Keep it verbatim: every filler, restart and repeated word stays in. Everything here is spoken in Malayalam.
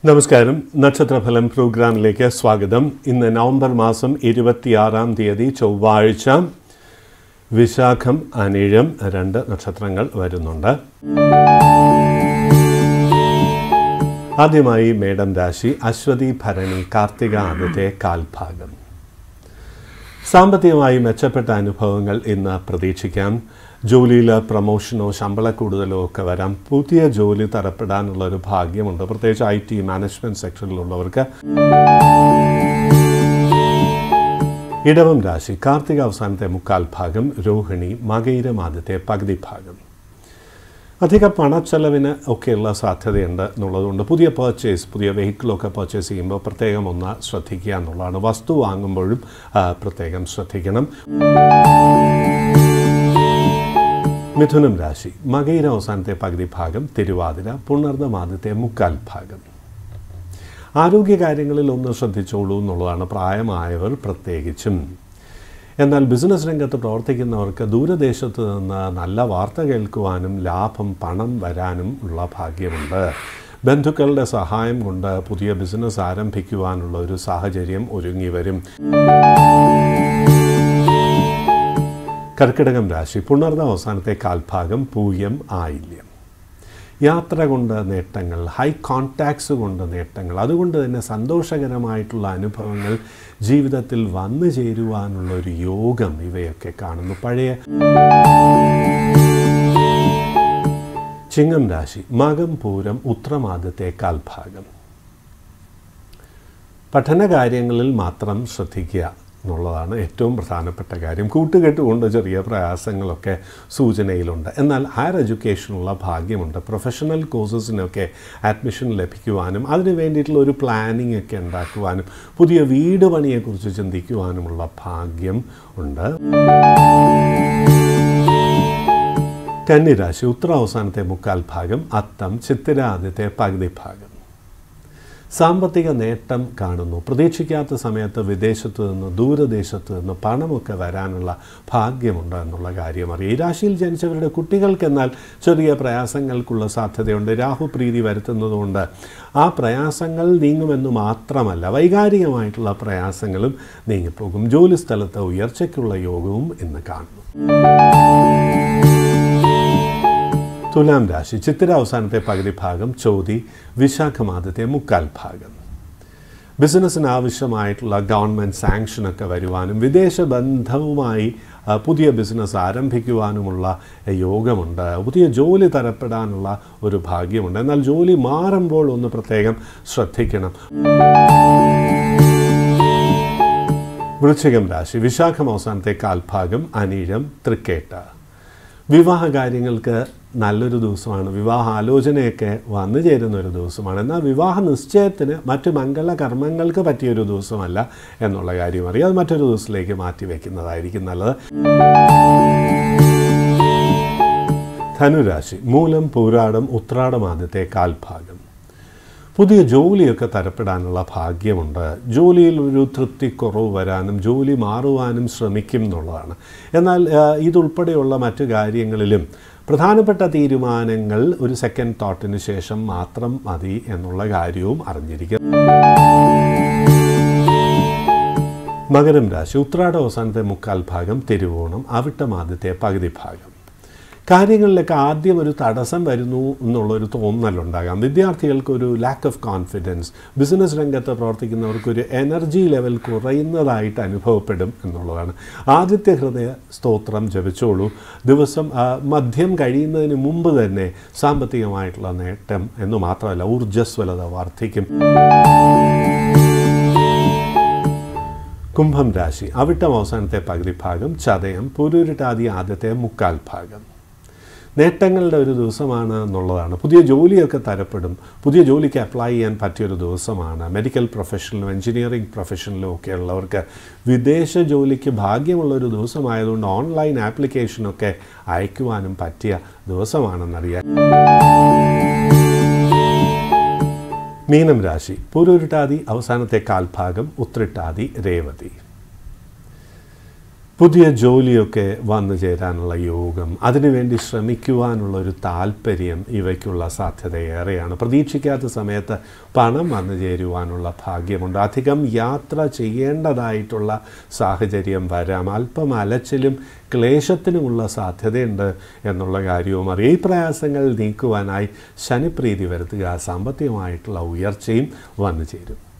നമസ്കാരം. നക്ഷത്രഫലം പ്രോഗ്രാമിലേക്ക് സ്വാഗതം. ഇന്ന് നവംബർ മാസം ഇരുപത്തിയാറാം തീയതി ചൊവ്വാഴ്ച. വിശാഖം, അനിഴം രണ്ട് നക്ഷത്രങ്ങൾ വരുന്നുണ്ട്. ആദ്യമായി മേടം രാശി. അശ്വതി, ഭരണി, കാർത്തിക ആദ്യത്തെ കാൽഭാഗം. സാമ്പത്തികമായി മെച്ചപ്പെട്ട അനുഭവങ്ങൾ ഇന്ന് പ്രതീക്ഷിക്കാം. ജോലിയിൽ പ്രമോഷനോ ശമ്പള കൂടുതലോ ഒക്കെ വരാം. പുതിയ ജോലി തരപ്പെടാനുള്ളൊരു ഭാഗ്യമുണ്ട്, പ്രത്യേകിച്ച് ഐ ടി മാനേജ്മെൻറ്റ് സെക്ടറിലുള്ളവർക്ക്. ഇടവം രാശി. കാർത്തിക അവസാനത്തെ മുക്കാൽ ഭാഗം, രോഹിണി, മകയിരം ആദ്യത്തെ പകുതി ഭാഗം. അധിക പണച്ചെലവിന് ഒക്കെയുള്ള സാധ്യതയുണ്ട് എന്നുള്ളതുകൊണ്ട് പുതിയ പർച്ചേസ്, പുതിയ വെഹിക്കിളൊക്കെ പർച്ചേസ് ചെയ്യുമ്പോൾ പ്രത്യേകം ഒന്ന് ശ്രദ്ധിക്കുക എന്നുള്ളതാണ്. വസ്തു വാങ്ങുമ്പോഴും പ്രത്യേകം ശ്രദ്ധിക്കണം. മിഥുനം രാശി. മകയിരം അവസാനത്തെ പകുതി ഭാഗം, തിരുവാതിര, പുണർന്നം ആദ്യത്തെ മുക്കാൽ ഭാഗം. ആരോഗ്യകാര്യങ്ങളിൽ ഒന്ന് ശ്രദ്ധിച്ചോളൂ എന്നുള്ളതാണ്, പ്രായമായവർ പ്രത്യേകിച്ചും. എന്നാൽ ബിസിനസ് രംഗത്ത് പ്രവർത്തിക്കുന്നവർക്ക് ദൂരദേശത്ത് നിന്ന് നല്ല വാർത്ത കേൾക്കുവാനും ലാഭം, പണം വരാനും ഉള്ള ഭാഗ്യമുണ്ട്. ബന്ധുക്കളുടെ സഹായം കൊണ്ട് പുതിയ ബിസിനസ് ആരംഭിക്കുവാനുള്ള ഒരു സാഹചര്യം ഒരുങ്ങി വരും. കർക്കിടകം രാശി. പുണർന്നം അവസാനത്തെ കാൽഭാഗം, പൂയം, ആയില്യം. യാത്ര കൊണ്ട് നേട്ടങ്ങൾ, ഹൈ കോൺടാക്ട്സ് കൊണ്ട് നേട്ടങ്ങൾ, അതുകൊണ്ട് തന്നെ സന്തോഷകരമായിട്ടുള്ള അനുഭവങ്ങൾ ജീവിതത്തിൽ വന്നു ചേരുവാനുള്ള ഒരു യോഗം ഇവയൊക്കെ കാണുന്നു. പഴയ ചിങ്ങം രാശി. മകം, പൂരം, ഉത്രം ആദ്യത്തെ കാൽഭാഗം. പഠനകാര്യങ്ങളിൽ മാത്രം ശ്രദ്ധിക്കുക എന്നുള്ളതാണ് ഏറ്റവും പ്രധാനപ്പെട്ട കാര്യം. കൂട്ടുകെട്ടുകൊണ്ട് ചെറിയ പ്രയാസങ്ങളൊക്കെ സൂചനയിലുണ്ട്. എന്നാൽ ഹയർ എഡ്യൂക്കേഷനുള്ള ഭാഗ്യമുണ്ട്. പ്രൊഫഷണൽ കോഴ്സസിനൊക്കെ അഡ്മിഷൻ ലഭിക്കുവാനും അതിന് വേണ്ടിയിട്ടുള്ള ഒരു പ്ലാനിംഗ് ഒക്കെ ഉണ്ടാക്കുവാനും പുതിയ വീട് പണിയെക്കുറിച്ച് ചിന്തിക്കുവാനുമുള്ള ഭാഗ്യം ഉണ്ട്. കന്നിരാശി. ഉത്തര അവസാനത്തെ മുക്കാൽ ഭാഗം, അത്തം, ചിത്തിര ആദ്യത്തെ പകുതി ഭാഗം. സാമ്പത്തിക നേട്ടം കാണുന്നു. പ്രതീക്ഷിക്കാത്ത സമയത്ത് വിദേശത്ത് നിന്ന്, ദൂരദേശത്ത് നിന്ന് പണമൊക്കെ വരാനുള്ള ഭാഗ്യമുണ്ട് എന്നുള്ള കാര്യം അറിയാം. ഈ രാശിയിൽ ജനിച്ചവരുടെ കുട്ടികൾക്കെന്നാൽ ചെറിയ പ്രയാസങ്ങൾക്കുള്ള സാധ്യതയുണ്ട്. രാഹുപ്രീതി വരുത്തുന്നതുകൊണ്ട് ആ പ്രയാസങ്ങൾ നീങ്ങുമെന്ന് മാത്രമല്ല, വൈകാരികമായിട്ടുള്ള പ്രയാസങ്ങളും നീങ്ങിപ്പോകും. ജോലിസ്ഥലത്ത് ഉയർച്ചയ്ക്കുള്ള യോഗവും ഇന്ന് കാണുന്നു. തുലാം രാശി. ചിത്തിര അവസാനത്തെ പകുതി ഭാഗം, ചോതി, വിശാഖം ആദ്യത്തെ മുക്കാൽ ഭാഗം. ബിസിനസ്സിന് ആവശ്യമായിട്ടുള്ള ഗവൺമെൻറ് സാങ്ഷനൊക്കെ വരുവാനും വിദേശ ബന്ധവുമായി പുതിയ ബിസിനസ് ആരംഭിക്കുവാനുമുള്ള യോഗമുണ്ട്. പുതിയ ജോലി തരപ്പെടാനുള്ള ഒരു ഭാഗ്യമുണ്ട്. എന്നാൽ ജോലി മാറുമ്പോൾ ഒന്ന് പ്രത്യേകം ശ്രദ്ധിക്കണം. വൃശ്ചികം രാശി. വിശാഖം അവസാനത്തെ കാൽഭാഗം, അനിഴം, തൃക്കേട്ട. വിവാഹ കാര്യങ്ങൾക്ക് നല്ലൊരു ദിവസമാണ്. വിവാഹ ആലോചനയൊക്കെ വന്നു ചേരുന്ന ഒരു ദിവസമാണ്. എന്നാൽ വിവാഹ നിശ്ചയത്തിന് മറ്റ് മംഗള കർമ്മങ്ങൾക്ക് പറ്റിയൊരു ദിവസമല്ല എന്നുള്ള കാര്യം അറിയാം. അത് മറ്റൊരു ദിവസത്തിലേക്ക് മാറ്റി വയ്ക്കുന്നതായിരിക്കും നല്ലത്. ധനുരാശി. മൂലം, പൂരാടം, ഉത്രാടം ആദ്യത്തെ കാൽഭാഗം. പുതിയ ജോലിയൊക്കെ തരപ്പെടാനുള്ള ഭാഗ്യമുണ്ട്. ജോലിയിൽ ഒരു തൃപ്തിക്കുറവ് വരാനും ജോലി മാറുവാനും ശ്രമിക്കും എന്നുള്ളതാണ്. എന്നാൽ ഇതുൾപ്പെടെയുള്ള മറ്റു കാര്യങ്ങളിലും പ്രധാനപ്പെട്ട തീരുമാനങ്ങൾ ഒരു സെക്കൻഡ് തോട്ടിന് ശേഷം മാത്രം മതി എന്നുള്ള കാര്യവും അറിഞ്ഞിരിക്കും. മകരം രാശി. ഉത്രാടം അവസാനത്തെ മുക്കാൽ ഭാഗം, തിരുവോണം, അവിട്ടം ആദ്യത്തെ പകുതി ഭാഗം. കാര്യങ്ങളിലൊക്കെ ആദ്യം ഒരു തടസ്സം വരുന്നു എന്നുള്ളൊരു തോന്നലുണ്ടാകാം. വിദ്യാർത്ഥികൾക്കൊരു ലാക്ക് ഓഫ് കോൺഫിഡൻസ്, ബിസിനസ് രംഗത്ത് പ്രവർത്തിക്കുന്നവർക്കൊരു എനർജി ലെവൽ കുറയുന്നതായിട്ട് അനുഭവപ്പെടും എന്നുള്ളതാണ്. ആദിത്യ ഹൃദയ സ്തോത്രം ജപിച്ചോളൂ. ദിവസം മദ്യം കഴിയുന്നതിന് മുമ്പ് തന്നെ സാമ്പത്തികമായിട്ടുള്ള നേട്ടം എന്ന് മാത്രമല്ല, ഊർജ്ജസ്വലത വർദ്ധിക്കും. കുംഭം രാശി. അവിട്ടം അവസാനത്തെ പകുതി ഭാഗം, ചതയം, പുരുരുട്ടാതി ആദ്യത്തെ മുക്കാൽ ഭാഗം. നേട്ടങ്ങളുടെ ഒരു ദിവസമാണ് എന്നുള്ളതാണ്. പുതിയ ജോലിയൊക്കെ തരപ്പെടും. പുതിയ ജോലിക്ക് അപ്ലൈ ചെയ്യാൻ പറ്റിയൊരു ദിവസമാണ്. മെഡിക്കൽ പ്രൊഫഷനിലും എൻജിനീയറിംഗ് പ്രൊഫഷനിലും ഒക്കെ ഉള്ളവർക്ക് വിദേശ ജോലിക്ക് ഭാഗ്യമുള്ളൊരു ദിവസമായതുകൊണ്ട് ഓൺലൈൻ ആപ്ലിക്കേഷനൊക്കെ അയക്കുവാനും പറ്റിയ ദിവസമാണെന്നറിയാം. മീനം രാശി. പൂരുരുട്ടാതി അവസാനത്തെ കാൽഭാഗം, ഉത്രിട്ടാതി, രേവതി. പുതിയ ജോലിയൊക്കെ വന്നു ചേരാനുള്ള യോഗം, അതിനുവേണ്ടി ശ്രമിക്കുവാനുള്ള ഒരു താല്പര്യം ഇവയ്ക്കുള്ള സാധ്യത ഏറെയാണ്. പ്രതീക്ഷിക്കാത്ത സമയത്ത് പണം വന്നു ചേരുവാനുള്ള ഭാഗ്യമുണ്ട്. അധികം യാത്ര ചെയ്യേണ്ടതായിട്ടുള്ള സാഹചര്യം വരാം. അല്പം അലച്ചിലും ക്ലേശത്തിനുമുള്ള സാധ്യതയുണ്ട് എന്നുള്ള കാര്യവും അറിയാം. ഈ പ്രയാസങ്ങൾ നീക്കുവാനായി ശനിപ്രീതി വരുത്തുക, സാമ്പത്തികമായിട്ടുള്ള ഉയർച്ചയും വന്നു ചേരും.